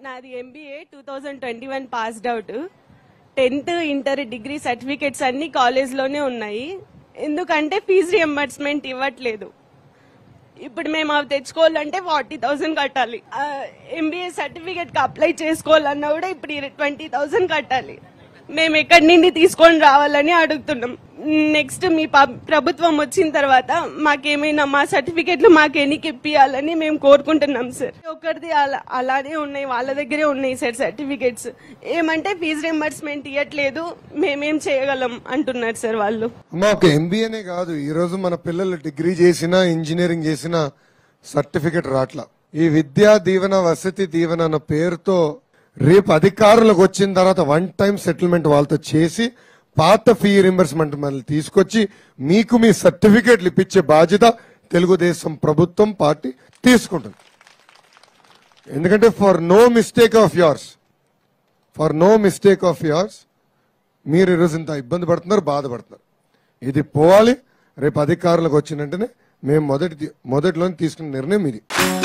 నాది MBA 2021 passed out. 10th inter degree certificates అన్ని కాలేజ్లోనే ఉన్నాయి. ఎందుకంటే ఫీజు రియంబర్స్మెంట్ ఇవ్వట్లేదు. ఇప్పుడు మేము అవి తెచ్చుకోవాలంటే 40,000 కట్టాలి. MBA సర్టిఫికెట్కి అప్లై చేసుకోవాలన్నా కూడా ఇప్పుడు 20,000 కట్టాలి. మేము ఎక్కడి నుండి తీసుకొని రావాలని అడుగుతున్నాం. నెక్స్ట్ మీ ప్రభుత్వం వచ్చిన తర్వాత మాకేమైనా మా సర్టిఫికెట్లు మాకు ఎన్నికి ఇప్పియాలని మేము కోరుకుంటున్నాం సార్. ఒకరిది అలానే ఉన్నాయి, వాళ్ళ దగ్గరే ఉన్నాయి సార్ సర్టిఫికెట్స్. ఏమంటే ఫీజు రింబర్స్మెంట్ ఇవ్వట్లేదు, మేమేం చేయగలం అంటున్నారు సార్ వాళ్ళు. ఒక MBAనే కాదు, ఈ రోజు మన పిల్లలు డిగ్రీ చేసినా ఇంజనీరింగ్ చేసినా సర్టిఫికెట్ రాట్లా. ఈ విద్యా దీవెన వసతి దీవెన అన్న పేరుతో రేపు అధికారులకు వచ్చిన తర్వాత 1 టైం సెటిల్మెంట్ వాళ్ళతో చేసి పాత ఫీ రింబర్స్మెంట్ మళ్ళీ తీసుకొచ్చి మీకు మీ సర్టిఫికేట్లు ఇప్పించే బాధ్యత తెలుగుదేశం ప్రభుత్వం పార్టీ తీసుకుంటుంది. ఎందుకంటే for no mistake of yours మీరు ఈరోజు ఇంత ఇబ్బంది పడుతున్నారు, బాధపడుతున్నారు. ఇది పోవాలి. రేపు అధికారులకు వచ్చిన వెంటనే మేము మొదటిలోనే తీసుకున్న నిర్ణయం ఇది.